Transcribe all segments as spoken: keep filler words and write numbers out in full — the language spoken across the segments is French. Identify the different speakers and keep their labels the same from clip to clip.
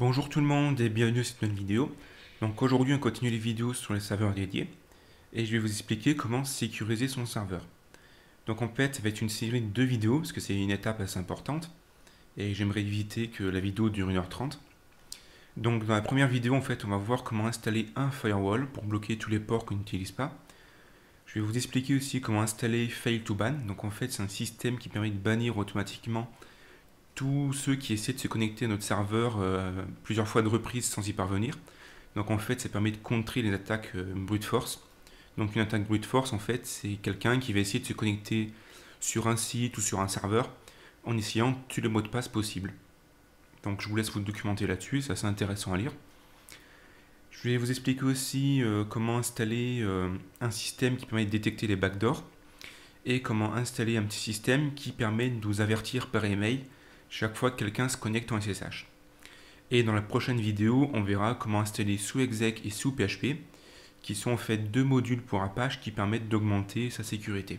Speaker 1: Bonjour tout le monde et bienvenue à cette nouvelle vidéo. Donc aujourd'hui on continue les vidéos sur les serveurs dédiés et je vais vous expliquer comment sécuriser son serveur. Donc en fait ça va être une série de deux vidéos parce que c'est une étape assez importante et j'aimerais éviter que la vidéo dure une heure trente. Donc dans la première vidéo en fait on va voir comment installer un firewall pour bloquer tous les ports qu'on n'utilise pas. Je vais vous expliquer aussi comment installer Fail to Ban. Donc en fait c'est un système qui permet de bannir automatiquement tous ceux qui essaient de se connecter à notre serveur euh, plusieurs fois de reprise sans y parvenir. Donc en fait, ça permet de contrer les attaques euh, brute force. Donc une attaque brute force, en fait, c'est quelqu'un qui va essayer de se connecter sur un site ou sur un serveur en essayant tous les mots de passe possibles. Donc je vous laisse vous documenter là-dessus, c'est assez intéressant à lire. Je vais vous expliquer aussi euh, comment installer euh, un système qui permet de détecter les backdoors et comment installer un petit système qui permet de nous avertir par email chaque fois que quelqu'un se connecte en S S H. Et dans la prochaine vidéo, on verra comment installer SUSExec et SUPHP, qui sont en fait deux modules pour Apache qui permettent d'augmenter sa sécurité.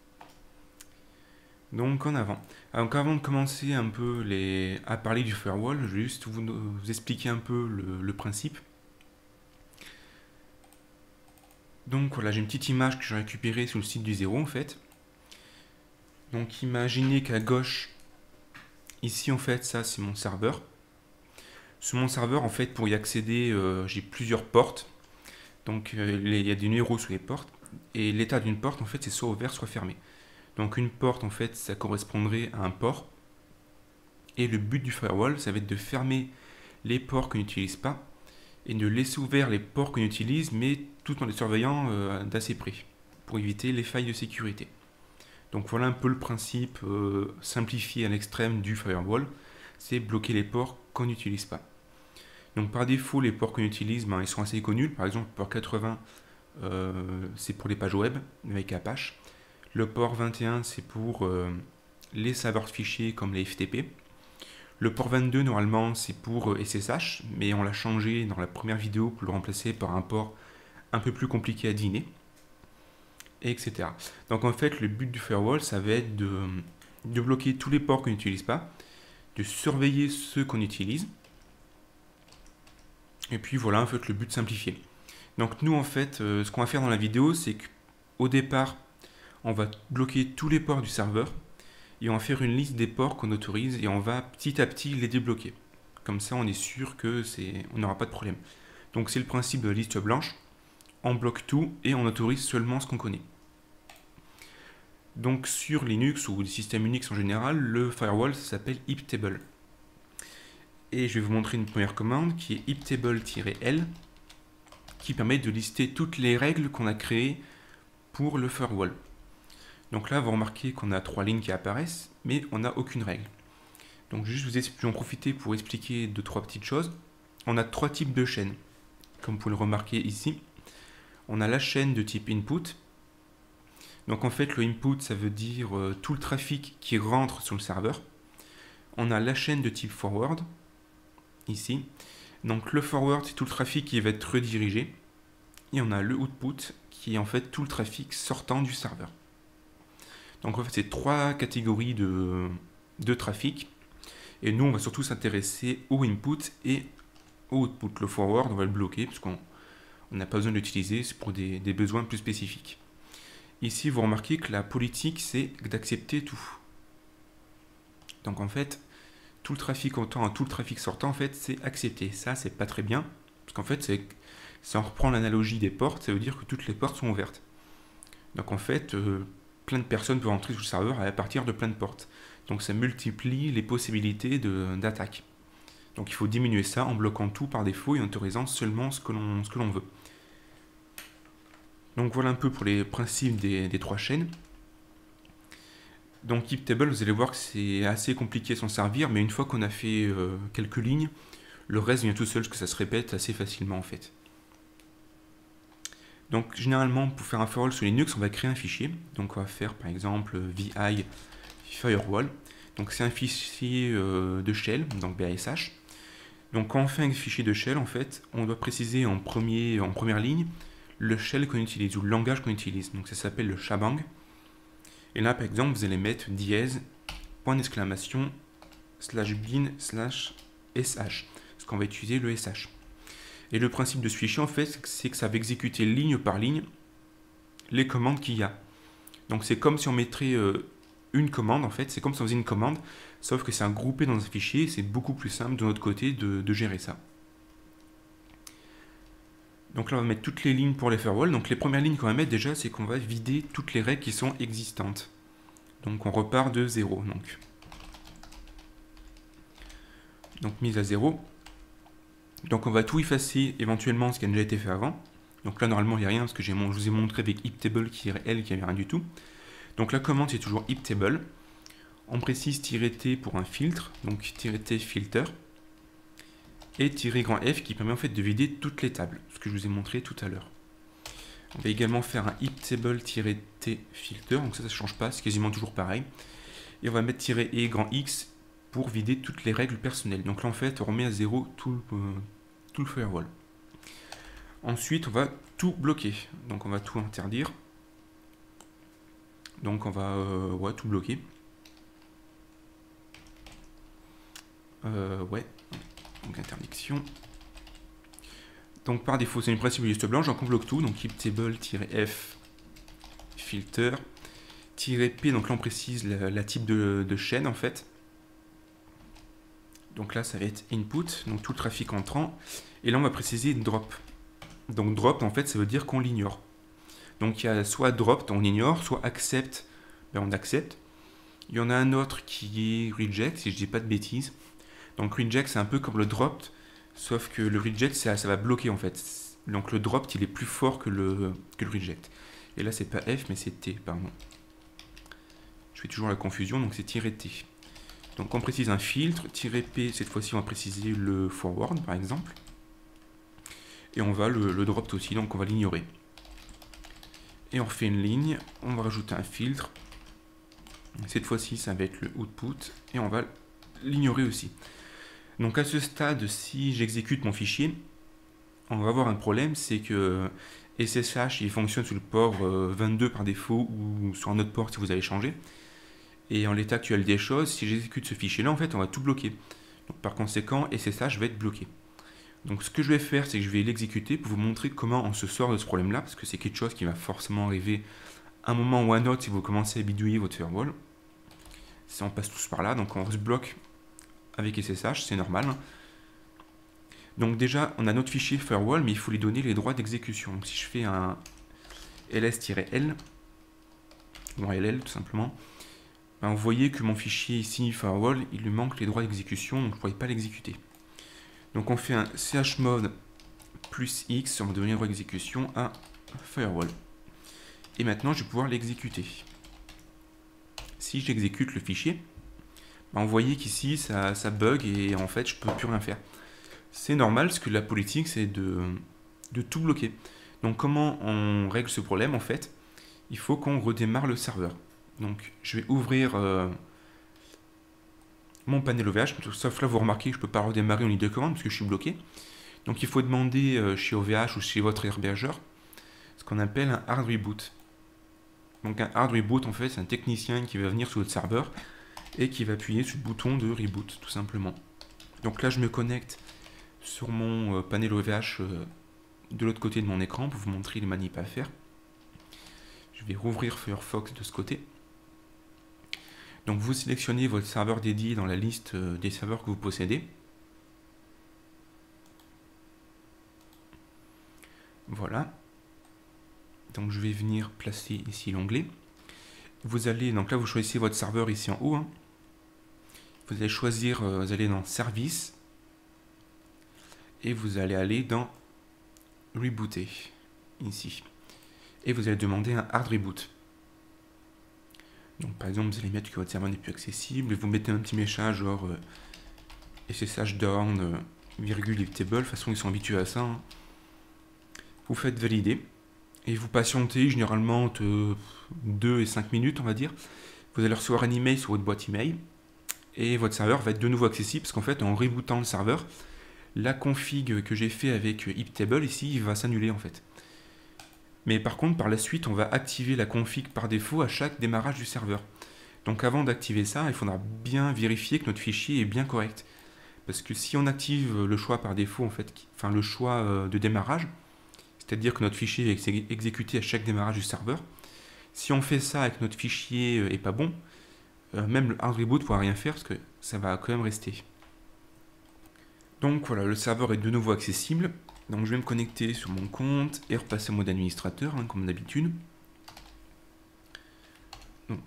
Speaker 1: Donc en avant. Donc avant de commencer un peu les... à parler du firewall, je vais juste vous, vous expliquer un peu le, le principe. Donc voilà, j'ai une petite image que j'ai récupérée sur le site du zéro en fait. Donc imaginez qu'à gauche, ici en fait ça c'est mon serveur. Sur mon serveur en fait pour y accéder euh, j'ai plusieurs portes. Donc euh, il y a des numéros sur les portes. Et l'état d'une porte en fait c'est soit ouvert soit fermé. Donc une porte en fait ça correspondrait à un port. Et le but du firewall ça va être de fermer les ports qu'on n'utilise pas. Et de laisser ouverts les ports qu'on utilise mais tout en les surveillant euh, d'assez près. Pour éviter les failles de sécurité. Donc voilà un peu le principe euh, simplifié à l'extrême du firewall, c'est bloquer les ports qu'on n'utilise pas. Donc par défaut, les ports qu'on utilise, ben, ils sont assez connus. Par exemple, le port quatre-vingts, euh, c'est pour les pages web avec Apache. Le port vingt et un, c'est pour euh, les serveurs de fichiers comme les F T P. Le port vingt-deux, normalement, c'est pour euh, S S H, mais on l'a changé dans la première vidéo pour le remplacer par un port un peu plus compliqué à deviner. Et cetera. Donc en fait, le but du firewall, ça va être de, de bloquer tous les ports qu'on n'utilise pas, de surveiller ceux qu'on utilise, et puis voilà, en fait, le but simplifié. Donc nous, en fait, euh, ce qu'on va faire dans la vidéo, c'est qu'au départ, on va bloquer tous les ports du serveur, et on va faire une liste des ports qu'on autorise, et on va petit à petit les débloquer. Comme ça, on est sûr que c'est, on n'aura pas de problème. Donc c'est le principe de la liste blanche. On bloque tout et on autorise seulement ce qu'on connaît. Donc sur Linux ou des systèmes Unix en général, le firewall s'appelle iptable. Et je vais vous montrer une première commande qui est iptable-l qui permet de lister toutes les règles qu'on a créées pour le firewall. Donc là, vous remarquez qu'on a trois lignes qui apparaissent, mais on n'a aucune règle. Donc juste vous je vais en profiter pour expliquer deux trois petites choses. On a trois types de chaînes, comme vous pouvez le remarquer ici. On a la chaîne de type input. Donc en fait, le input, ça veut dire euh, tout le trafic qui rentre sur le serveur. On a la chaîne de type forward, ici. Donc le forward, c'est tout le trafic qui va être redirigé. Et on a le output, qui est en fait tout le trafic sortant du serveur. Donc en fait, c'est trois catégories de, de trafic. Et nous, on va surtout s'intéresser au input et au output. Le forward, on va le bloquer, parce qu'on on n'a pas besoin de l'utiliser, c'est pour des, des besoins plus spécifiques. Ici, vous remarquez que la politique, c'est d'accepter tout. Donc en fait, tout le trafic entrant, tout le trafic sortant, en fait, c'est accepter. Ça, c'est pas très bien, parce qu'en fait, c'est, si on reprend l'analogie des portes, ça veut dire que toutes les portes sont ouvertes. Donc en fait, euh, plein de personnes peuvent entrer sur le serveur à partir de plein de portes. Donc ça multiplie les possibilités d'attaque. Donc il faut diminuer ça en bloquant tout par défaut et en autorisant seulement ce que l'on ce que l'on veut. Donc voilà un peu pour les principes des, des trois chaînes. Donc iptable, vous allez voir que c'est assez compliqué à s'en servir, mais une fois qu'on a fait euh, quelques lignes, le reste vient tout seul, parce que ça se répète assez facilement en fait. Donc généralement, pour faire un firewall sur Linux, on va créer un fichier. Donc on va faire par exemple vi firewall. Donc c'est un fichier euh, de shell, donc B A S H. Donc quand on fait un fichier de shell, en fait, on doit préciser en, premier, en première ligne le shell qu'on utilise, ou le langage qu'on utilise. Donc ça s'appelle le shebang. Et là, par exemple, vous allez mettre dièse, point d'exclamation, slash bin, slash sh. Ce puisqu'on va utiliser le S H. Et le principe de ce fichier, en fait, c'est que ça va exécuter ligne par ligne les commandes qu'il y a. Donc c'est comme si on mettrait euh, une commande, en fait, c'est comme si on faisait une commande, sauf que c'est un groupé dans un fichier, c'est beaucoup plus simple de notre côté de, de gérer ça. Donc là, on va mettre toutes les lignes pour les firewalls. Donc les premières lignes qu'on va mettre déjà, c'est qu'on va vider toutes les règles qui sont existantes. Donc on repart de zéro. Donc, donc mise à zéro. Donc on va tout effacer éventuellement ce qui a déjà été fait avant. Donc là, normalement, il n'y a rien, parce que je vous ai montré avec iptable-l qu'il n'y avait rien du tout. Donc la commande, c'est toujours iptable. On précise "-t" pour un filtre, donc "-t filter". Et "-f" qui permet en fait de vider toutes les tables, ce que je vous ai montré tout à l'heure. On va également faire un iptable-t filter, donc ça, ça ne change pas, c'est quasiment toujours pareil. Et on va mettre "-e grand X pour vider toutes les règles personnelles. Donc là, en fait, on remet à zéro tout le, euh, tout le firewall. Ensuite, on va tout bloquer. Donc on va tout interdire. Donc on va euh, ouais, tout bloquer. Euh, ouais, donc interdiction. Donc par défaut, c'est une principe de liste blanche, donc on bloque tout. Donc iptable-f filter -p, donc là on précise la, la type de, de chaîne en fait. Donc là ça va être input, donc tout le trafic entrant. Et là on va préciser drop. Donc drop en fait ça veut dire qu'on l'ignore. Donc il y a soit drop, on ignore, soit accept, ben on accepte. Il y en a un autre qui est reject, si je dis pas de bêtises. Donc reject c'est un peu comme le drop, sauf que le reject ça, ça va bloquer en fait. Donc le drop il est plus fort que le, que le reject. Et là c'est pas F mais c'est T, pardon. Je fais toujours la confusion, donc c'est "-t". Donc on précise un filtre, "-p, cette fois-ci on va préciser le forward par exemple. Et on va le, le drop aussi, donc on va l'ignorer. Et on refait une ligne, on va rajouter un filtre. Cette fois-ci ça va être le output, et on va l'ignorer aussi. Donc à ce stade, si j'exécute mon fichier, on va avoir un problème, c'est que S S H il fonctionne sur le port vingt-deux par défaut, ou sur un autre port si vous avez changé. Et en l'état actuel des choses, si j'exécute ce fichier-là, en fait, on va tout bloquer. Donc, par conséquent, S S H va être bloqué. Donc, ce que je vais faire, c'est que je vais l'exécuter pour vous montrer comment on se sort de ce problème-là, parce que c'est quelque chose qui va forcément arriver un moment ou un autre si vous commencez à bidouiller votre firewall. Si on passe tous par là, donc on se bloque avec S S H, c'est normal. Donc déjà, on a notre fichier firewall, mais il faut lui donner les droits d'exécution. Donc, si je fais un ls-l, ou un ll tout simplement, ben, vous voyez que mon fichier ici, firewall, il lui manque les droits d'exécution, donc je ne pourrais pas l'exécuter. Donc on fait un chmod plus x, on va donner le droit d'exécution à firewall. Et maintenant, je vais pouvoir l'exécuter. Si j'exécute le fichier, ben, vous voyez qu'ici, ça, ça bug et en fait, je ne peux plus rien faire. C'est normal, parce que la politique, c'est de, de tout bloquer. Donc comment on règle ce problème, en fait? Il faut qu'on redémarre le serveur. Donc, je vais ouvrir euh, mon panel O V H. Sauf là, vous remarquez que je ne peux pas redémarrer en ligne de commande parce que je suis bloqué. Donc, il faut demander euh, chez O V H ou chez votre hébergeur ce qu'on appelle un hard reboot. Donc, un hard reboot, en fait, c'est un technicien qui va venir sur votre serveur et qui va appuyer sur le bouton de reboot, tout simplement. Donc là, je me connecte sur mon euh, panel O V H euh, de l'autre côté de mon écran pour vous montrer les manips à faire. Je vais rouvrir Firefox de ce côté. Donc vous sélectionnez votre serveur dédié dans la liste des serveurs que vous possédez. Voilà. Donc je vais venir placer ici l'onglet. Vous allez, donc là vous choisissez votre serveur ici en haut. Hein. Vous allez choisir, euh, vous allez dans Service. Et vous allez aller dans Rebooter, ici. Et vous allez demander un hard reboot. Donc par exemple, vous allez mettre que votre serveur n'est plus accessible, et vous mettez un petit message genre euh, S S H down, euh, virgule iptable, de toute façon ils sont habitués à ça. Hein. Vous faites valider, et vous patientez généralement entre deux et cinq minutes, on va dire. Vous allez recevoir un email sur votre boîte email, et votre serveur va être de nouveau accessible, parce qu'en fait, en rebootant le serveur, la config que j'ai fait avec iptable, ici, il va s'annuler en fait. Mais par contre, par la suite, on va activer la config par défaut à chaque démarrage du serveur. Donc avant d'activer ça, il faudra bien vérifier que notre fichier est bien correct. Parce que si on active le choix par défaut, en fait, enfin le choix de démarrage, c'est-à-dire que notre fichier est exécuté à chaque démarrage du serveur, si on fait ça et que notre fichier est pas bon, même le hard reboot ne pourra rien faire parce que ça va quand même rester. Donc voilà, le serveur est de nouveau accessible. Donc je vais me connecter sur mon compte et repasser en mode administrateur, hein, comme d'habitude. Donc,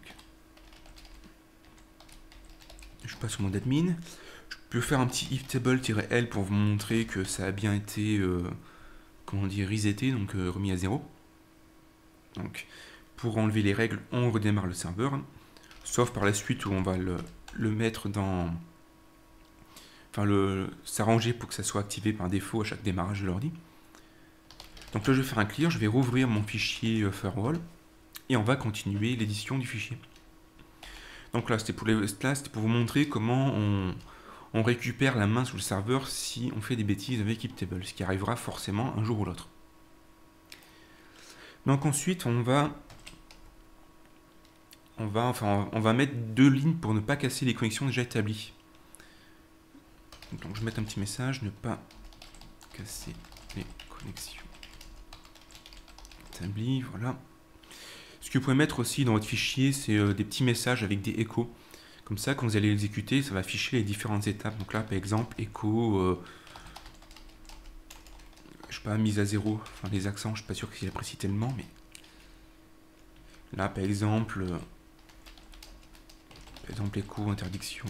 Speaker 1: je passe au mode admin. Je peux faire un petit iftable-l pour vous montrer que ça a bien été, euh, comment dire, reseté, donc euh, remis à zéro. Donc, pour enlever les règles, on redémarre le serveur. Hein, sauf par la suite où on va le, le mettre dans... Enfin, le s'arranger pour que ça soit activé par défaut à chaque démarrage de l'ordi. Donc là, je vais faire un clear, je vais rouvrir mon fichier euh, firewall et on va continuer l'édition du fichier. Donc là, c'était pour, les, là, c'était pour vous montrer comment on, on récupère la main sur le serveur si on fait des bêtises avec Iptable, ce qui arrivera forcément un jour ou l'autre. Donc ensuite, on va, on va, enfin, on va mettre deux lignes pour ne pas casser les connexions déjà établies. Donc je vais mettre un petit message, ne pas casser les connexions établies, voilà. Ce que vous pouvez mettre aussi dans votre fichier, c'est euh, des petits messages avec des échos. Comme ça, quand vous allez l'exécuter, ça va afficher les différentes étapes. Donc là, par exemple, écho, euh, je sais pas, mise à zéro. Enfin, les accents, je suis pas sûr qu'ils apprécient tellement, mais là, par exemple, euh, par exemple, écho, interdiction.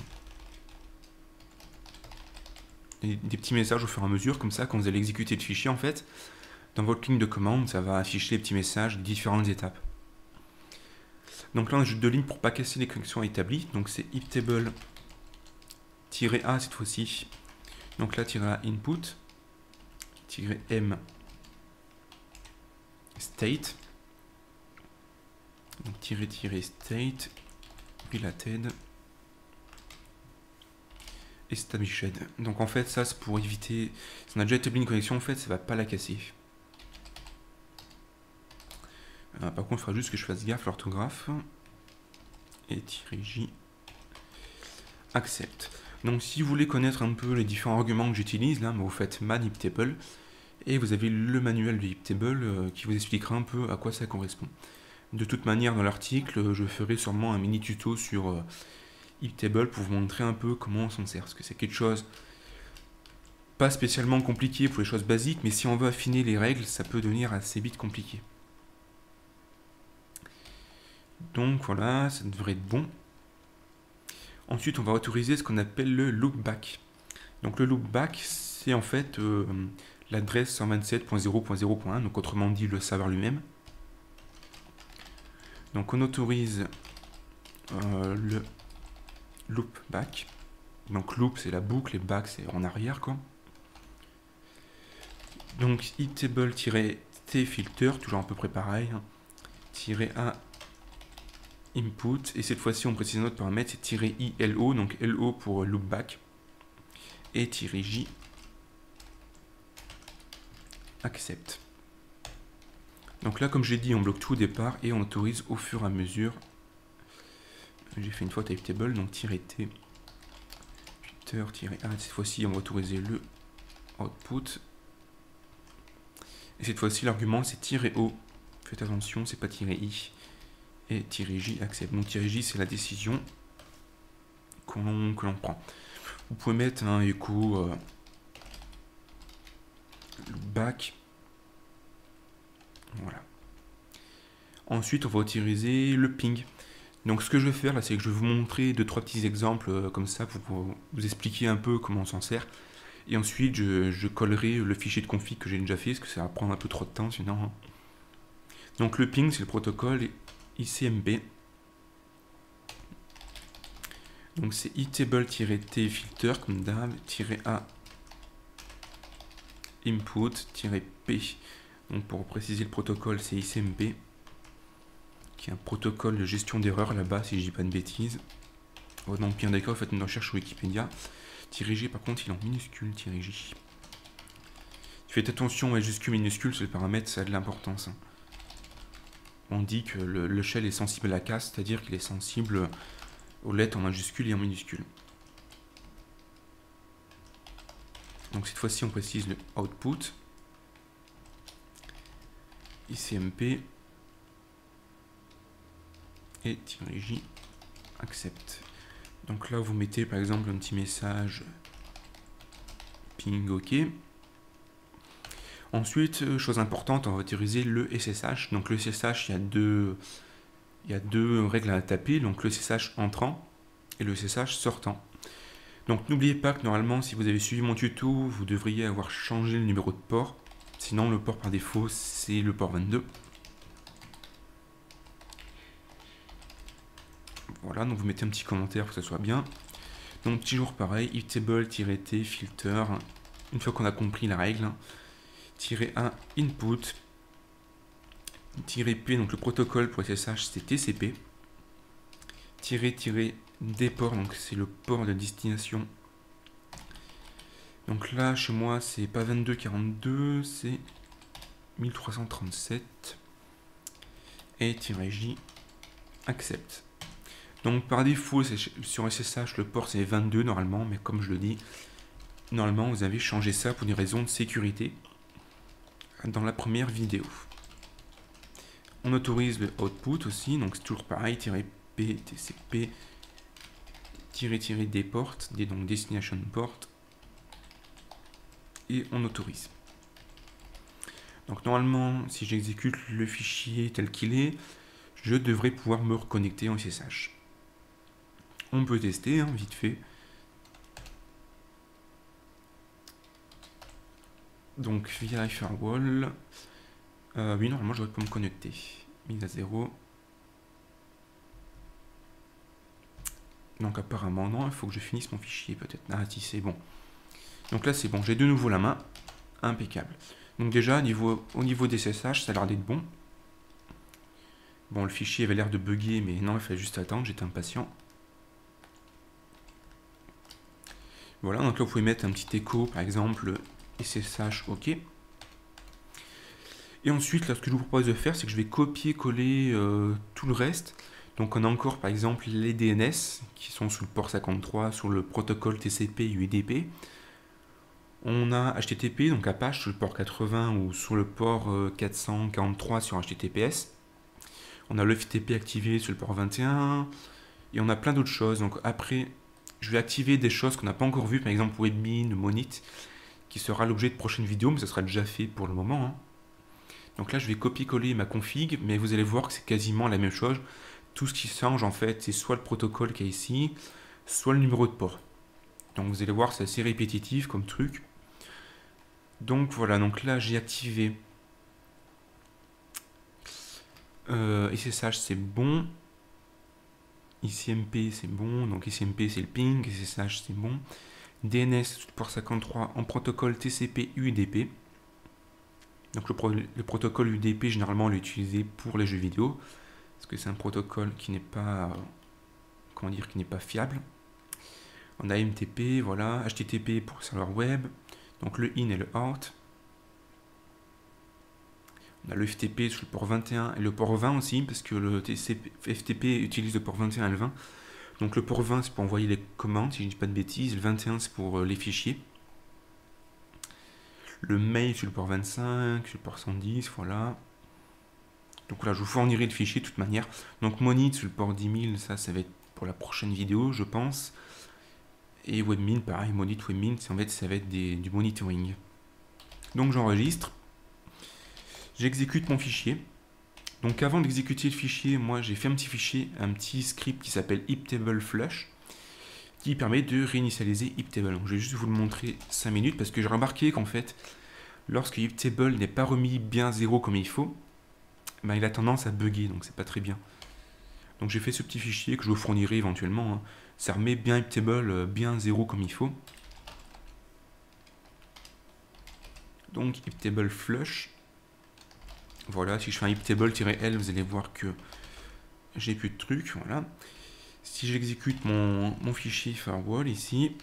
Speaker 1: Des, des petits messages au fur et à mesure, comme ça, quand vous allez exécuter le fichier, en fait, dans votre ligne de commande, ça va afficher les petits messages de différentes étapes. Donc là, on ajoute deux lignes pour ne pas casser les connexions établies. Donc c'est iftable-a cette fois-ci. Donc là, -a input, -m state, donc tiret tiret state, related, established. Donc en fait, ça c'est pour éviter, si on a déjà établi une connexion, en fait, ça ne va pas la casser. Euh, par contre, il faudra juste que je fasse gaffe à l'orthographe. Et -j accept. Donc si vous voulez connaître un peu les différents arguments que j'utilise, là, vous faites man iptable et vous avez le manuel de iptable euh, qui vous expliquera un peu à quoi ça correspond. De toute manière, dans l'article, je ferai sûrement un mini tuto sur euh, iptable pour vous montrer un peu comment on s'en sert, parce que c'est quelque chose pas spécialement compliqué pour les choses basiques, mais si on veut affiner les règles, ça peut devenir assez vite compliqué. Donc voilà, ça devrait être bon. Ensuite, on va autoriser ce qu'on appelle le loopback. Donc le loopback, c'est en fait euh, l'adresse cent vingt-sept point zéro point zéro point un, donc autrement dit le serveur lui-même. Donc on autorise euh, le loopback. Donc loop, c'est la boucle et back, c'est en arrière, quoi. Donc iftable-t filter, toujours à peu près pareil, hein, -a input, et cette fois-ci on précise notre paramètre, c'est -ilo, donc lo pour loopback, et -j accept. Donc là, comme j'ai dit, on bloque tout au départ et on autorise au fur et à mesure. J'ai fait une faute à iftable, donc -t, filter-a, cette fois-ci on va autoriser le output, et cette fois-ci l'argument c'est -o, faites attention, c'est pas -i, et -j accepte. Donc -j c'est la décision que l'on prend. Vous pouvez mettre un écho euh, back. Voilà. Ensuite, on va utiliser le ping. Donc ce que je vais faire là, c'est que je vais vous montrer deux trois petits exemples euh, comme ça pour, pour vous expliquer un peu comment on s'en sert. Et ensuite, je, je collerai le fichier de config que j'ai déjà fait, parce que ça va prendre un peu trop de temps sinon. Hein. Donc le ping, c'est le protocole I C M P. Donc c'est iftable-t filter comme d'hab, -a input-p. Donc pour préciser le protocole, c'est I C M P, qui est un protocole de gestion d'erreurs là-bas, si je dis pas de bêtises. Oh non, bien d'accord, faites une recherche sur Wikipédia. -g par contre, il est en minuscule, -j. Faites attention aux majuscules minuscules, sur les paramètres, ça a de l'importance. Hein. On dit que le, le shell est sensible à la casse, c'est-à-dire qu'il est sensible aux lettres en majuscules et en minuscules. Donc cette fois-ci, on précise le output. I C M P et -j accept. Donc là, vous mettez par exemple un petit message ping OK. Ensuite, chose importante, on va utiliser le S S H. Donc le S S H, il y a deux, il y a deux règles à taper. Donc le S S H entrant et le S S H sortant. Donc n'oubliez pas que normalement, si vous avez suivi mon tuto, vous devriez avoir changé le numéro de port. Sinon, le port par défaut, c'est le port vingt-deux. Voilà, donc vous mettez un petit commentaire pour que ça soit bien. Donc toujours pareil, iptable-t filter. Une fois qu'on a compris la règle, tiret un input, tiret P, donc le protocole pour S S H c'est T C P, tiret tiret déport, donc c'est le port de destination. Donc là chez moi c'est pas vingt-deux quarante-deux, c'est mille trois cent trente-sept, et tiret J accept. Donc par défaut sur S S H le port c'est vingt-deux normalement, mais comme je le dis, normalement vous avez changé ça pour des raisons de sécurité dans la première vidéo. On autorise le output aussi, donc c'est toujours pareil, -p, tcp, tiret tiret déport, donc destination port, et on autorise. Donc normalement, si j'exécute le fichier tel qu'il est, je devrais pouvoir me reconnecter en S S H. On peut tester, hein, vite fait. Donc via firewall, euh, oui normalement j'aurais pu me connecter. Mise à zéro. Donc apparemment non, il faut que je finisse mon fichier peut-être. Ah si c'est bon. Donc là c'est bon, j'ai de nouveau la main. Impeccable. Donc déjà niveau, au niveau des S S H, ça a l'air d'être bon. Bon, le fichier avait l'air de bugger, mais non, il fallait juste attendre, j'étais impatient. Voilà, donc là vous pouvez mettre un petit écho, par exemple, S S H OK. Et ensuite, là, ce que je vous propose de faire, c'est que je vais copier-coller euh, tout le reste. Donc on a encore, par exemple, les D N S, qui sont sous le port cinquante-trois, sur le protocole T C P U D P. On a H T T P, donc Apache sur le port quatre-vingts ou sur le port euh, quatre cent quarante-trois sur H T T P S. On a le F T P activé sur le port vingt et un. Et on a plein d'autres choses. Donc après, je vais activer des choses qu'on n'a pas encore vues, par exemple Webmin, Monit, qui sera l'objet de prochaines vidéos, mais ça sera déjà fait pour le moment. Hein. Donc là, je vais copier-coller ma config, mais vous allez voir que c'est quasiment la même chose. Tout ce qui change, en fait, c'est soit le protocole qui est ici, soit le numéro de port. Donc vous allez voir, c'est assez répétitif comme truc. Donc voilà, donc là, j'ai activé euh, S S H, c'est bon. I C M P c'est bon, donc I C M P c'est le ping, S S H c'est bon. D N S port cinquante-trois en protocole T C P U D P. Donc le, pro le protocole U D P généralement on l'utilise pour les jeux vidéo, parce que c'est un protocole qui n'est pas, euh, comment dire, qui n'est pas fiable. On a M T P, voilà, H T T P pour le serveur web, donc le in et le out. On a le F T P sur le port vingt et un et le port vingt aussi, parce que le T C P, F T P utilise le port vingt et un et le vingt. Donc le port vingt c'est pour envoyer les commandes, si je ne dis pas de bêtises, le vingt et un c'est pour les fichiers. Le mail sur le port vingt-cinq, sur le port cent dix, voilà. Donc là je vous fournirai le fichier de toute manière. Donc Monit sur le port dix mille, ça, ça va être pour la prochaine vidéo, je pense. Et Webmin, pareil, Monit, Webmin, en fait ça va être des, du monitoring. Donc j'enregistre. J'exécute mon fichier. Donc avant d'exécuter le fichier, moi j'ai fait un petit fichier, un petit script qui s'appelle iptable-flush, qui permet de réinitialiser iptable. Donc je vais juste vous le montrer cinq minutes, parce que j'ai remarqué qu'en fait, lorsque iptable n'est pas remis bien zéro comme il faut, ben, il a tendance à bugger, donc c'est pas très bien. Donc j'ai fait ce petit fichier que je vous fournirai éventuellement. Hein. Ça remet bien iptable bien zéro comme il faut. Donc iptable-flush. Voilà, si je fais un iptable-l, vous allez voir que j'ai plus de trucs, voilà. Si j'exécute mon, mon fichier firewall ici,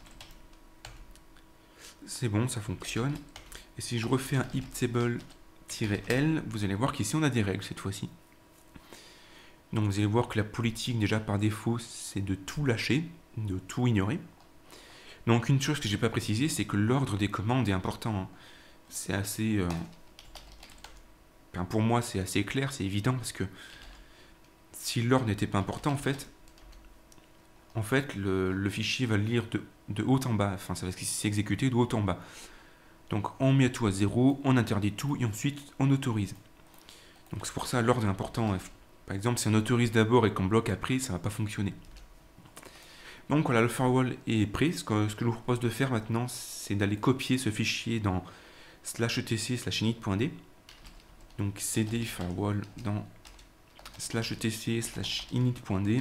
Speaker 1: c'est bon, ça fonctionne. Et si je refais un iptable-l, vous allez voir qu'ici on a des règles cette fois-ci. Donc vous allez voir que la politique déjà par défaut, c'est de tout lâcher, de tout ignorer. Donc une chose que j'ai pas précisé, c'est que l'ordre des commandes est important. Hein. C'est assez... Euh... Enfin, pour moi, c'est assez clair, c'est évident, parce que si l'ordre n'était pas important, en fait, en fait le, le fichier va le lire de, de haut en bas. Enfin, ça va s'exécuter de haut en bas. Donc on met tout à zéro, on interdit tout, et ensuite on autorise. Donc c'est pour ça l'ordre est important. Par exemple, si on autorise d'abord et qu'on bloque après, ça ne va pas fonctionner. Donc voilà, le firewall est prêt. Ce que, ce que je vous propose de faire maintenant, c'est d'aller copier ce fichier dans slash etc slash init.d. Donc cd firewall dans slash etc slash init.d.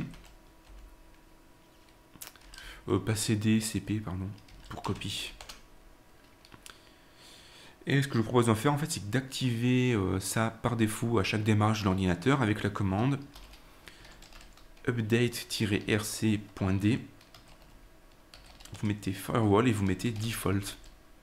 Speaker 1: Euh, pas cd, cp, pardon, pour copie. Et ce que je vous propose d'en faire, en fait, c'est d'activer euh, ça par défaut à chaque démarrage de l'ordinateur avec la commande update-rc.d. Vous mettez firewall et vous mettez default.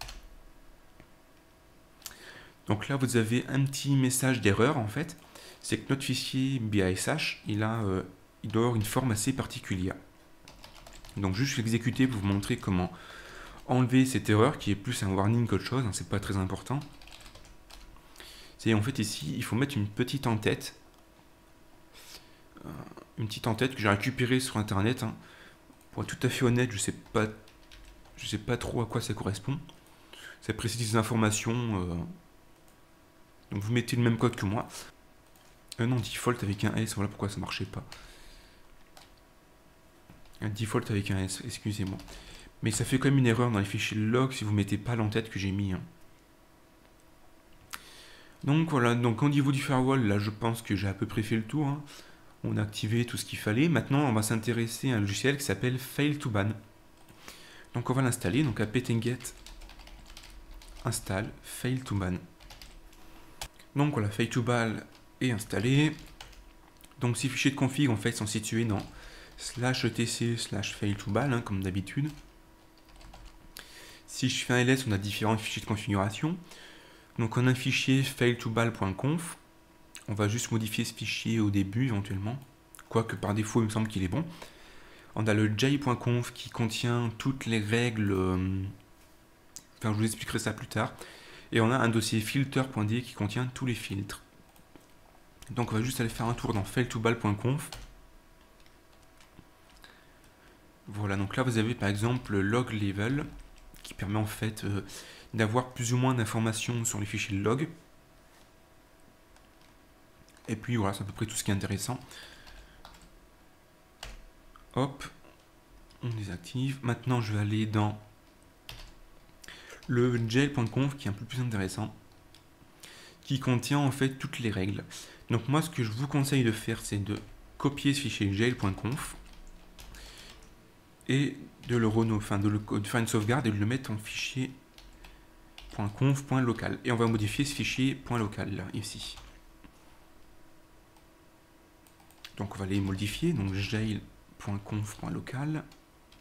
Speaker 1: Donc là, vous avez un petit message d'erreur, en fait. C'est que notre fichier bish, il, a, euh, il doit avoir une forme assez particulière. Donc juste exécuter pour vous montrer comment enlever cette erreur qui est plus un warning qu'autre chose, hein, c'est pas très important. C'est en fait ici, il faut mettre une petite en-tête. Euh, une petite en-tête que j'ai récupérée sur internet. Hein. Pour être tout à fait honnête, je sais pas, je sais pas trop à quoi ça correspond. Ça précise des informations. Euh, donc vous mettez le même code que moi. Euh, non, default avec un S, voilà pourquoi ça marchait pas. Un default avec un S, excusez-moi. Mais ça fait quand même une erreur dans les fichiers log si vous ne mettez pas l'en-tête que j'ai mis. Hein. Donc voilà, donc au niveau du firewall, là je pense que j'ai à peu près fait le tour. Hein. On a activé tout ce qu'il fallait. Maintenant on va s'intéresser à un logiciel qui s'appelle fail2ban. Donc on va l'installer, donc apt-get install fail2ban. Donc voilà, fail2ban est installé. Donc ces fichiers de config en fait sont situés dans slash etc slash fail2ban, hein, comme d'habitude. Si je fais un ls, on a différents fichiers de configuration. Donc on a un fichier fail2ban.conf. On va juste modifier ce fichier au début éventuellement. Quoique par défaut il me semble qu'il est bon. On a le j.conf qui contient toutes les règles. Euh... Enfin je vous expliquerai ça plus tard. Et on a un dossier filter.d qui contient tous les filtres. Donc on va juste aller faire un tour dans fail2ban.conf. Voilà, donc là vous avez par exemple le log level qui permet en fait euh, d'avoir plus ou moins d'informations sur les fichiers de log. Et puis voilà, c'est à peu près tout ce qui est intéressant. Hop, on désactive. Maintenant je vais aller dans le jail.conf qui est un peu plus intéressant, qui contient en fait toutes les règles. Donc moi ce que je vous conseille de faire, c'est de copier ce fichier jail.conf et de le reno, enfin de, le, de faire une sauvegarde et de le mettre en fichier .conf.local. Et on va modifier ce fichier .local là, ici. Donc on va les modifier, donc jail.conf.local.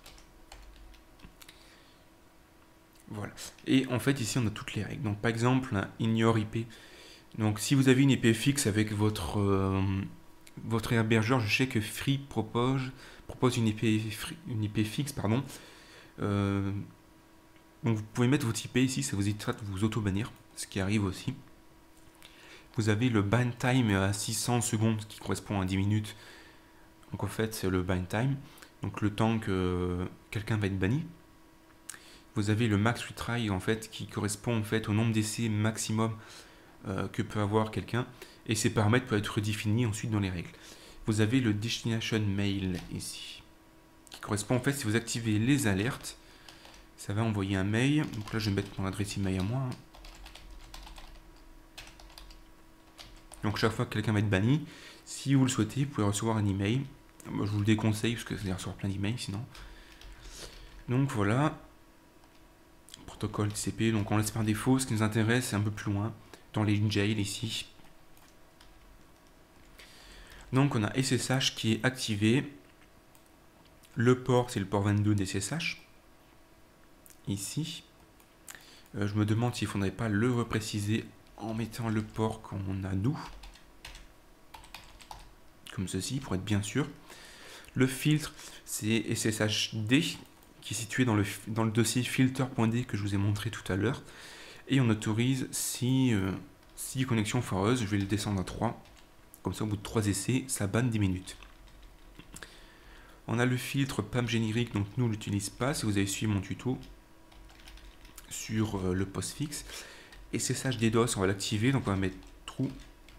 Speaker 1: Voilà. Et en fait ici on a toutes les règles. Donc par exemple un ignore I P. Donc si vous avez une I P fixe avec votre euh, votre hébergeur, je sais que Free propose propose une I P une I P fixe, pardon. Euh, donc vous pouvez mettre votre I P ici, ça vous évitera de vous auto-bannir, ce qui arrive aussi. Vous avez le ban time à six cents secondes, qui correspond à dix minutes. Donc en fait c'est le ban time, donc le temps que quelqu'un va être banni. Vous avez le max retry en fait qui correspond en fait au nombre d'essais maximum euh, que peut avoir quelqu'un, et ces paramètres peuvent être redéfinis ensuite dans les règles. Vous avez le destination mail ici, qui correspond en fait, si vous activez les alertes, ça va envoyer un mail. Donc là je vais mettre mon adresse email à moi. Donc chaque fois que quelqu'un va être banni, si vous le souhaitez, vous pouvez recevoir un email. Moi, je vous le déconseille parce que c'est recevoir plein d'emails sinon. Donc voilà. Protocole T C P, donc on laisse par défaut. Ce qui nous intéresse, c'est un peu plus loin, dans les jails ici. Donc on a S S H qui est activé. Le port, c'est le port vingt-deux d'S S H. Ici. Euh, je me demande s'il ne faudrait pas le repréciser en mettant le port qu'on a nous. Comme ceci, pour être bien sûr. Le filtre, c'est S S H D. qui est situé dans le, dans le dossier filter.d que je vous ai montré tout à l'heure. Et on autorise six euh, connexions foireuses. Je vais le descendre à trois. Comme ça, au bout de trois essais, ça banne dix minutes. On a le filtre P A M générique, donc nous, on l'utilise pas. Si vous avez suivi mon tuto sur euh, le postfix. Et S S H DDoS, on va l'activer. Donc on va mettre true.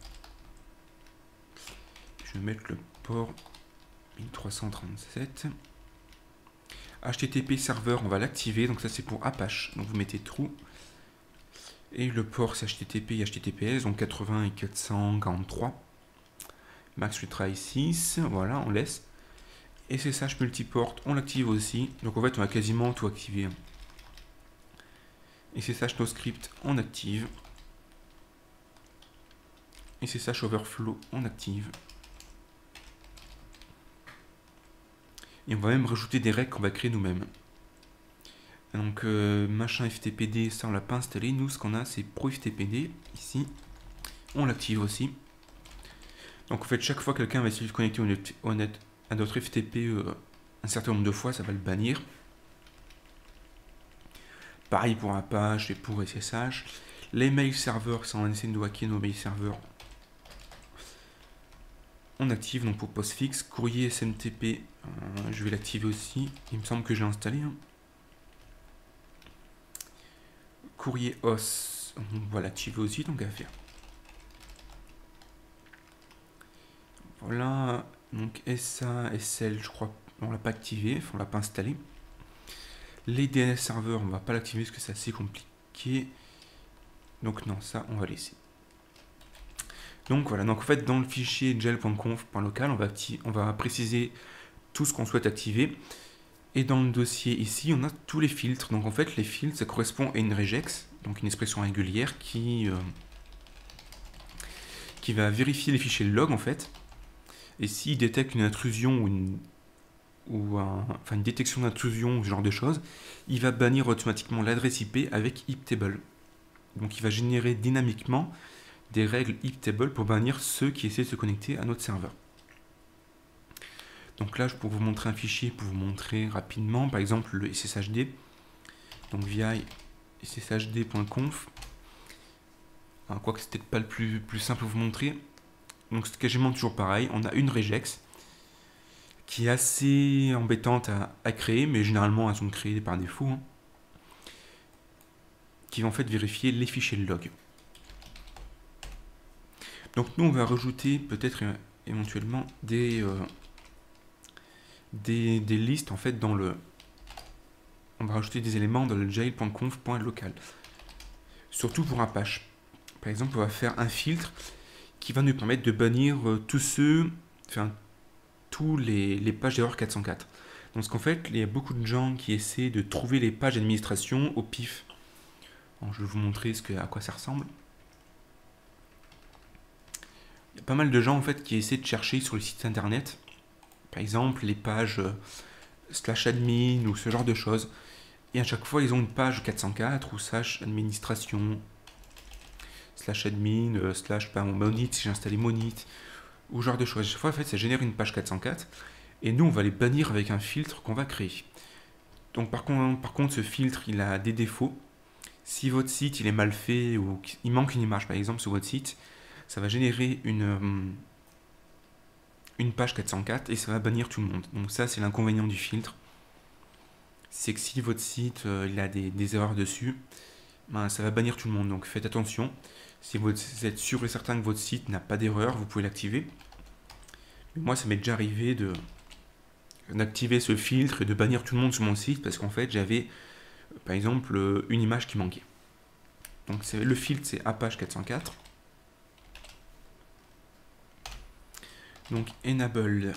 Speaker 1: Je vais mettre le port mille trois cent trente-sept. H T T P serveur, on va l'activer. Donc ça, c'est pour Apache. Donc vous mettez true. Et le port, c'est H T T P et H T T P S, donc quatre-vingts et quatre cent quarante-trois. Max retry six, voilà, on laisse. S S H multiport, on l'active aussi. Donc en fait, on a quasiment tout activé. S S H no script, on active. S S H overflow, on active. Et on va même rajouter des règles qu'on va créer nous-mêmes. Donc euh, machin F T P D, ça on l'a pas installé. Nous, ce qu'on a, c'est Pro F T P D ici. On l'active aussi. Donc en fait, chaque fois que quelqu'un va essayer de se connecter au net, à notre F T P euh, un certain nombre de fois, ça va le bannir. Pareil pour Apache et pour S S H. Les mail serveurs, ça on essaie de hacker nos mail serveurs. On active donc pour postfix. Courrier S M T P, euh, je vais l'activer aussi. Il me semble que j'ai installé. Hein. Courrier O S, on va l'activer aussi, donc à faire. Voilà, donc S A, S L, je crois, on l'a pas activé, on l'a pas installé. Les D N S serveurs, on va pas l'activer parce que c'est assez compliqué. Donc non, ça, on va laisser. Donc voilà, donc en fait, dans le fichier gel.conf.local, on va, on va préciser tout ce qu'on souhaite activer. Et dans le dossier ici, on a tous les filtres. Donc en fait, les filtres, ça correspond à une regex, donc une expression régulière qui, euh, qui va vérifier les fichiers log en fait. Et s'il détecte une intrusion ou une, ou un, enfin une détection d'intrusion ou ce genre de choses, il va bannir automatiquement l'adresse I P avec iptable. Donc il va générer dynamiquement des règles iptable pour bannir ceux qui essaient de se connecter à notre serveur. Donc là, je peux vous montrer un fichier pour vous montrer rapidement, par exemple le S S H D. Donc via S S H D point conf. Quoique c'est peut-être pas le plus, plus simple à vous montrer. Donc c'est quasiment toujours pareil. On a une regex qui est assez embêtante à, à créer, mais généralement elles sont créées par défaut. Hein, qui va en fait vérifier les fichiers log. Donc nous on va rajouter peut-être euh, éventuellement des... Euh, Des, des listes en fait dans le on va rajouter des éléments dans le jail.conf.local, surtout pour Apache. Par exemple, on va faire un filtre qui va nous permettre de bannir euh, tous ceux enfin tous les, les pages d'erreur quatre cent quatre. Donc ce qu'en fait, il y a beaucoup de gens qui essaient de trouver les pages d'administration au pif. Alors, je vais vous montrer ce que, à quoi ça ressemble. Il y a pas mal de gens en fait qui essaient de chercher sur le site internet, par exemple, les pages euh, slash admin ou ce genre de choses. Et à chaque fois, ils ont une page quatre cent quatre ou slash administration, slash admin, euh, slash pas, monit, si j'ai installé monit, ou ce genre de choses. À chaque fois, en fait, ça génère une page quatre cent quatre. Et nous, on va les bannir avec un filtre qu'on va créer. Donc, par contre, par contre, ce filtre, il a des défauts. Si votre site, il est mal fait ou qu'il manque une image, par exemple, sur votre site, ça va générer une... Euh, une page quatre cent quatre et ça va bannir tout le monde. Donc ça, c'est l'inconvénient du filtre. C'est que si votre site euh, il a des, des erreurs dessus, ben, ça va bannir tout le monde. Donc faites attention. Si vous êtes sûr et certain que votre site n'a pas d'erreur, vous pouvez l'activer. Moi, ça m'est déjà arrivé de d'activer ce filtre et de bannir tout le monde sur mon site parce qu'en fait, j'avais par exemple une image qui manquait. Donc le filtre, c'est Apache quatre cent quatre. Donc enable.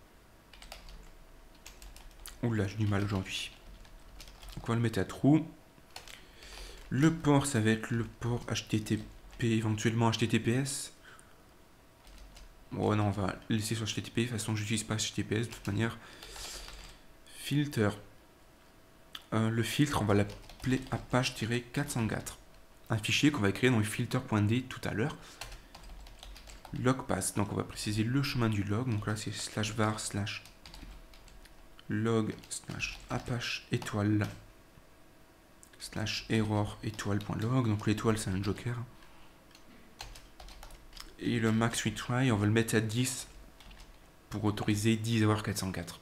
Speaker 1: Oula, j'ai du mal aujourd'hui. Donc on va le mettre à true. Le port, ça va être le port H T T P, éventuellement H T T P S. Bon, non, on va laisser sur H T T P. De toute façon, je n'utilise pas H T T P S de toute manière. Filter. Euh, le filtre, on va l'appeler Apache quatre cent quatre. Un fichier qu'on va créer dans le filter.d tout à l'heure. Log pass, donc on va préciser le chemin du log, donc là c'est slash var slash log slash apache étoile slash error étoile.log. Donc l'étoile c'est un joker. Et le max retry, on va le mettre à dix pour autoriser dix erreurs quatre cent quatre.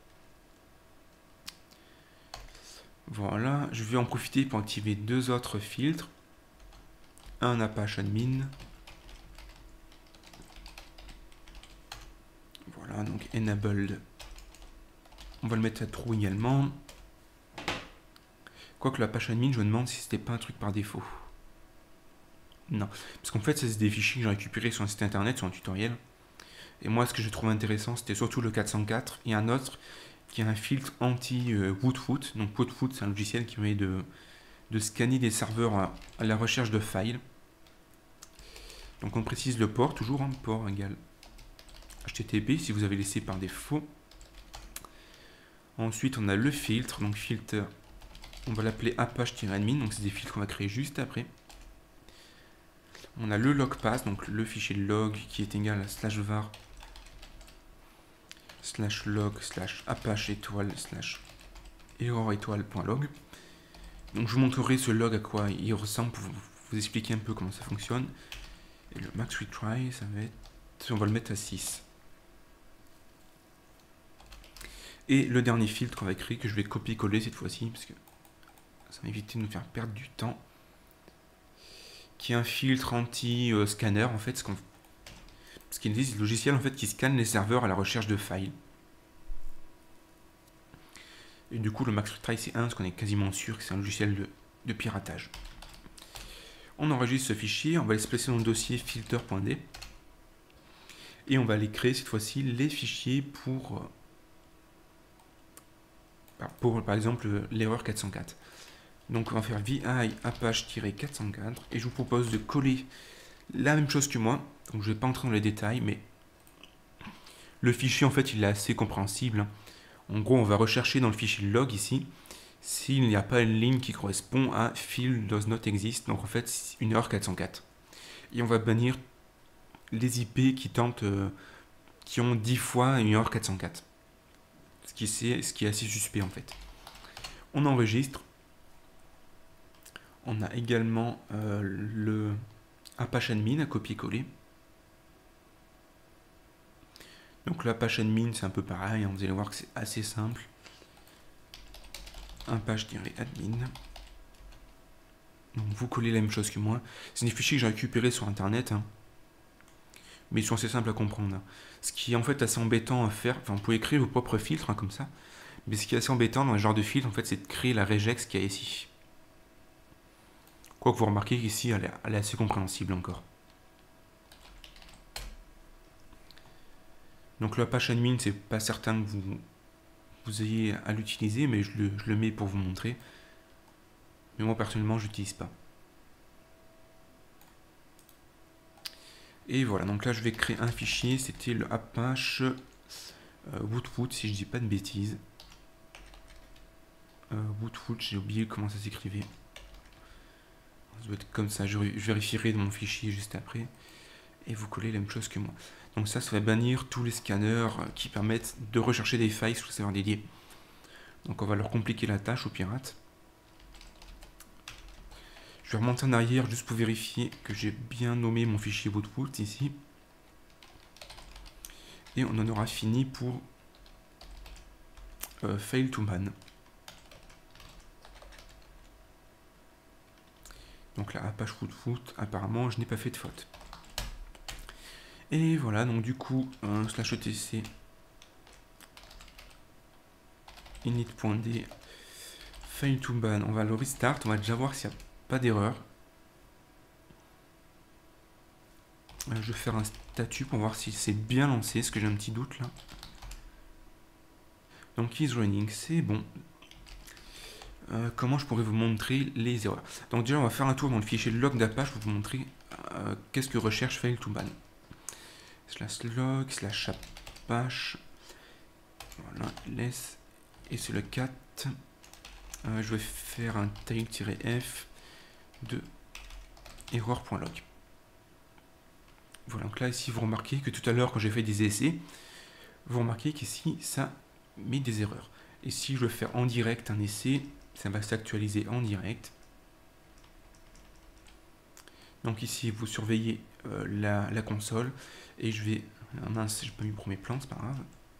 Speaker 1: Voilà, je vais en profiter pour activer deux autres filtres. Un Apache admin. Voilà, donc enabled. On va le mettre à true également. Quoique l'Apache admin, je me demande si c'était pas un truc par défaut. Non, parce qu'en fait, c'est des fichiers que j'ai récupérés sur un site internet, sur un tutoriel. Et moi, ce que je trouve intéressant, c'était surtout le quatre cent quatre et un autre qui a un filtre anti-Woodfoot. Donc Woodfoot, c'est un logiciel qui permet de, de scanner des serveurs à, à la recherche de files. Donc on précise le port, toujours, hein, port égale H T T P si vous avez laissé par défaut. Ensuite, on a le filtre. Donc filtre, on va l'appeler apache-admin. Donc c'est des filtres qu'on va créer juste après. On a le logpath, donc le fichier log qui est égal à slash var slash log slash apache étoile slash error étoile.log. Donc je vous montrerai ce log à quoi il ressemble pour vous expliquer un peu comment ça fonctionne. Et le max retry, ça va être, on va le mettre à six. Et le dernier filtre qu'on va créer, que je vais copier-coller cette fois-ci, parce que ça va éviter de nous faire perdre du temps, qui est un filtre anti-scanner, en fait, ce qu'on ce qu'il existe, c'est le logiciel en fait qui scanne les serveurs à la recherche de files. Et du coup, le max retry c'est un, parce qu'on est quasiment sûr que c'est un logiciel de, de piratage. On enregistre ce fichier, on va le placer dans le dossier filter.d et on va aller créer cette fois-ci les fichiers pour, pour par exemple l'erreur quatre cent quatre. Donc on va faire vi apache-quatre cent quatre et je vous propose de coller la même chose que moi. Donc je ne vais pas entrer dans les détails, mais le fichier en fait il est assez compréhensible. En gros, on va rechercher dans le fichier log ici s'il n'y a pas une ligne qui correspond à file does not exist, donc en fait une erreur quatre cent quatre. Et on va bannir les I P qui tentent, euh, qui ont dix fois une erreur quatre cent quatre. Ce qui, est, ce qui est assez suspect en fait. On enregistre. On a également euh, le Apache admin à copier-coller. Donc l'Apache admin c'est un peu pareil, vous allez voir que c'est assez simple. Apache-admin. Donc vous collez la même chose que moi. C'est des fichiers que j'ai récupérés sur internet, hein. Mais ils sont assez simples à comprendre. Ce qui est en fait assez embêtant à faire, enfin vous pouvez créer vos propres filtres, hein, comme ça. Mais ce qui est assez embêtant dans le genre de filtre, en fait, c'est de créer la regex qu'il y a ici. Quoique vous remarquez qu'ici, elle, elle est assez compréhensible encore. Donc l'Apache admin, c'est pas certain que vous, vous ayez à l'utiliser, mais je le, je le mets pour vous montrer. Mais moi personnellement, je n'utilise pas. Et voilà, donc là je vais créer un fichier, c'était le Apache euh, Woodfoot, si je dis pas de bêtises. Euh, Woodfoot, j'ai oublié comment ça s'écrivait. Ça doit être comme ça, je, je vérifierai dans mon fichier juste après. Et vous collez la même chose que moi. Donc ça, ça va bannir tous les scanners qui permettent de rechercher des failles sur le serveur dédié. Donc on va leur compliquer la tâche aux pirates. Je vais remonter en arrière juste pour vérifier que j'ai bien nommé mon fichier Woodfoot ici. Et on en aura fini pour euh, fail to ban. Donc là, Apache Woodfoot, apparemment je n'ai pas fait de faute. Et voilà, donc du coup, euh, slash etc init.d fail to ban, on va le restart, on va déjà voir s'il n'y a pas d'erreur. Euh, je vais faire un statut pour voir si c'est bien lancé, parce que j'ai un petit doute là. Donc is running, c'est bon. Euh, comment je pourrais vous montrer les erreurs? Donc déjà on va faire un tour dans le fichier log d'Apache pour vous montrer euh, qu'est-ce que recherche fail to ban. Slash log, slash apache, voilà, laisse, et c'est le quatre. Euh, je vais faire un tail-f de error.log. Voilà, donc là ici vous remarquez que tout à l'heure quand j'ai fait des essais, vous remarquez qu'ici ça met des erreurs. Et si je veux faire en direct un essai, ça va s'actualiser en direct. Donc ici, vous surveillez euh, la, la console. Et je vais... Ah mince, j'ai pas mis le premier plan, c'est pas grave.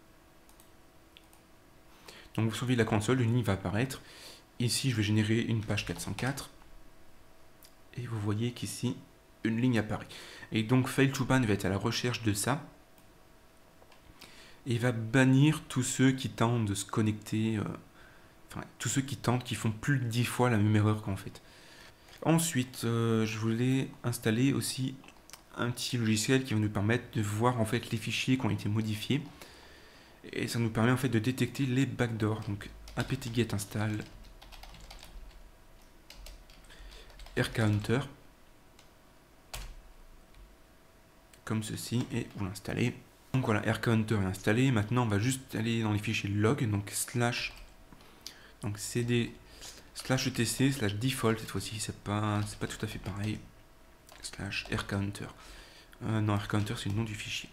Speaker 1: Donc vous surveillez la console, une ligne va apparaître. Ici, je vais générer une page quatre cent quatre. Et vous voyez qu'ici, une ligne apparaît. Et donc fail to ban va être à la recherche de ça. Et il va bannir tous ceux qui tentent de se connecter, euh, enfin tous ceux qui tentent, qui font plus de dix fois la même erreur qu'en fait. Ensuite, euh, je voulais installer aussi un petit logiciel qui va nous permettre de voir en fait les fichiers qui ont été modifiés. Et ça nous permet en fait de détecter les backdoors. Donc apt-get install rkhunter comme ceci et vous l'installez. Donc voilà, rkhunter est installé. Maintenant, on va juste aller dans les fichiers log, donc slash, donc cd slash etc slash default cette fois-ci. C'est pas, c'est pas tout à fait pareil. Slash rkhunter. Euh, non, rkhunter c'est le nom du fichier.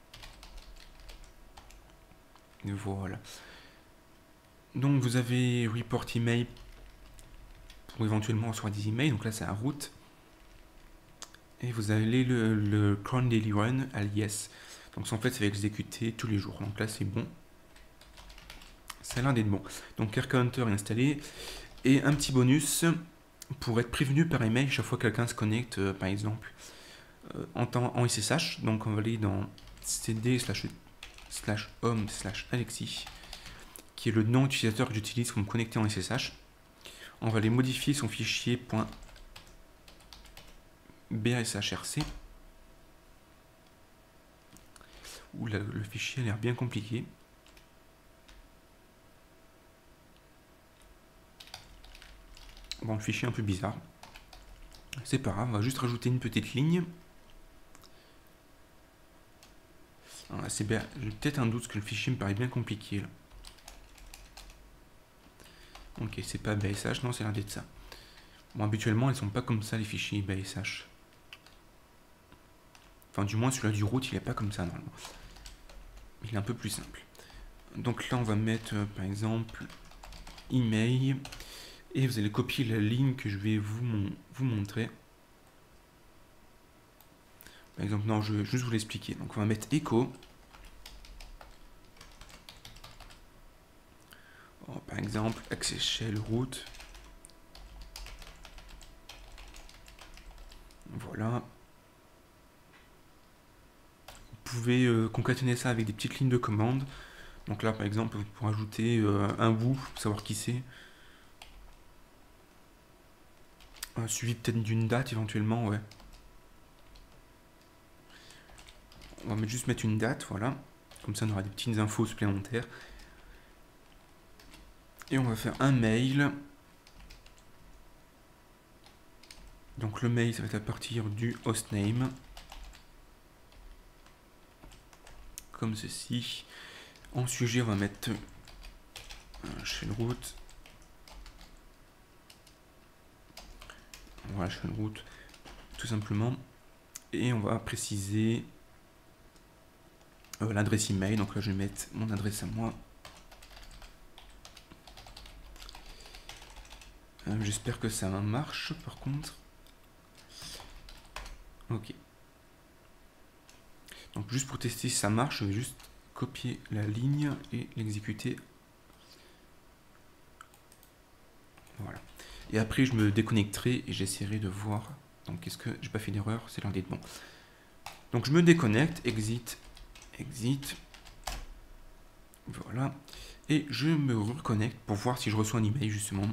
Speaker 1: Et voilà. Donc vous avez report email pour éventuellement recevoir des emails. Donc là, c'est un route. Et vous avez le, le cron daily run alias. Donc en fait, ça va exécuter tous les jours. Donc là, c'est bon. Ça a l'air d'être bon. Donc rkhunter est installé. Et un petit bonus pour être prévenu par email chaque fois que quelqu'un se connecte, euh, par exemple, euh, en, temps, en S S H. Donc on va aller dans cd slash, slash home slash alexis, qui est le nom d'utilisateur que j'utilise pour me connecter en S S H. On va aller modifier son fichier .bshrc. Où le, le fichier a l'air bien compliqué. Bon, le fichier est un peu bizarre. C'est pas grave, on va juste rajouter une petite ligne. J'ai peut-être un doute parce que le fichier me paraît bien compliqué là. Ok, c'est pas B S H, non, c'est l'air d'être ça. Bon, habituellement, elles sont pas comme ça les fichiers B S H. Enfin, du moins, celui-là du route, il est pas comme ça normalement. Il est un peu plus simple. Donc là, on va mettre, euh, par exemple, email. Et vous allez copier la ligne que je vais vous, mon, vous montrer. Par exemple, non, je vais juste vous l'expliquer. Donc on va mettre echo. Oh, par exemple, access shell root. Voilà. Vous pouvez euh, concaténer ça avec des petites lignes de commande. Donc là, par exemple, pour ajouter euh, un bout, pour savoir qui c'est. Un suivi peut-être d'une date éventuellement, ouais. On va juste mettre une date, voilà. Comme ça, on aura des petites infos supplémentaires. Et on va faire un mail. Donc le mail, ça va être à partir du hostname. Comme ceci. En sujet, on va mettre un shell root. Voilà, shell root, tout simplement. Et on va préciser euh, l'adresse email. Donc là, je vais mettre mon adresse à moi. Euh, J'espère que ça marche, par contre. Ok. Donc juste pour tester si ça marche, je vais juste copier la ligne et l'exécuter. Voilà. Et après, je me déconnecterai et j'essaierai de voir. Donc, est-ce que j'ai pas fait d'erreur? C'est l'un des bons. Donc, je me déconnecte, exit, exit. Voilà. Et je me reconnecte pour voir si je reçois un email, justement.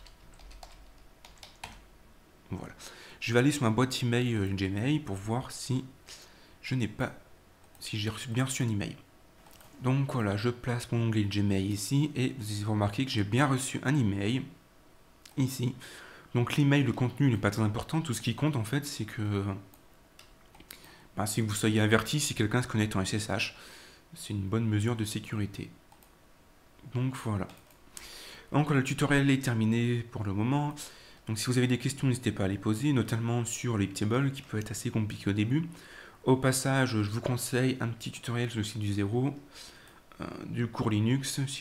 Speaker 1: Voilà. Je vais aller sur ma boîte email euh, Gmail pour voir si je n'ai pas, si j'ai reçu, bien reçu un email. Donc voilà, je place mon onglet Gmail ici et vous avez remarqué que j'ai bien reçu un email ici. Donc l'email, le contenu n'est pas très important. Tout ce qui compte en fait, c'est que bah, si vous soyez averti si quelqu'un se connecte en S S H, c'est une bonne mesure de sécurité. Donc voilà. Donc le tutoriel est terminé pour le moment. Donc si vous avez des questions, n'hésitez pas à les poser, notamment sur l'Iptable qui peut être assez compliqué au début. Au passage, je vous conseille un petit tutoriel sur le site du zéro, euh, du cours Linux, si je dis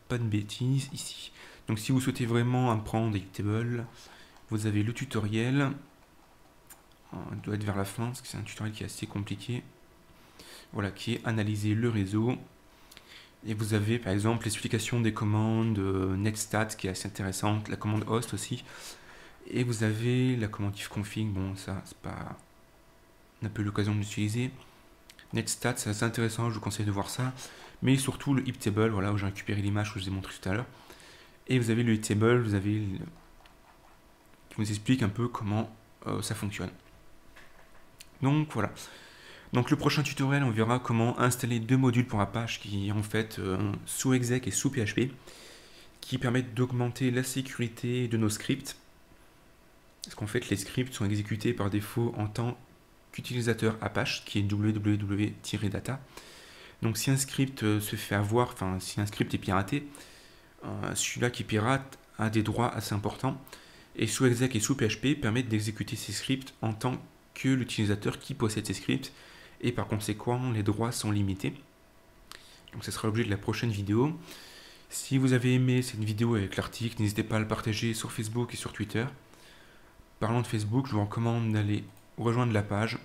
Speaker 1: pas de bêtises ici. Donc si vous souhaitez vraiment apprendre Iptable, vous avez le tutoriel. Il doit être vers la fin parce que c'est un tutoriel qui est assez compliqué. Voilà, qui est analyser le réseau. Et vous avez par exemple l'explication des commandes euh, netstat qui est assez intéressante, la commande host aussi. Et vous avez la commande ifconfig, bon ça c'est pas... On n'a pas eu l'occasion de l'utiliser. Netstat c'est assez intéressant, je vous conseille de voir ça. Mais surtout le Iptable, voilà, où j'ai récupéré l'image que je vous ai montré tout à l'heure. Et vous avez le Iptable, vous avez le... qui vous explique un peu comment euh, ça fonctionne. Donc voilà. Donc le prochain tutoriel, on verra comment installer deux modules pour Apache qui en fait euh, sous exec et sous P H P, qui permettent d'augmenter la sécurité de nos scripts. Parce qu'en fait les scripts sont exécutés par défaut en tant qu'utilisateur Apache, qui est www-data. Donc si un script euh, se fait avoir, enfin si un script est piraté, euh, celui-là qui pirate a des droits assez importants. Et sous exec et sous P H P permettent d'exécuter ces scripts en tant que l'utilisateur qui possède ces scripts. Et par conséquent, les droits sont limités. Donc ce sera l'objet de la prochaine vidéo. Si vous avez aimé cette vidéo avec l'article, n'hésitez pas à le partager sur Facebook et sur Twitter. Parlant de Facebook, je vous recommande d'aller rejoindre la page.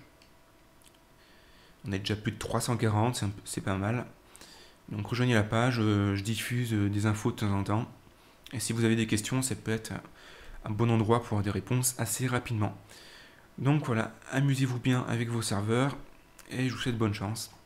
Speaker 1: On est déjà plus de trois cent quarante, c'est pas mal. Donc rejoignez la page, je diffuse des infos de temps en temps. Et si vous avez des questions, ça peut être un bon endroit pour avoir des réponses assez rapidement. Donc voilà, amusez-vous bien avec vos serveurs et je vous souhaite bonne chance.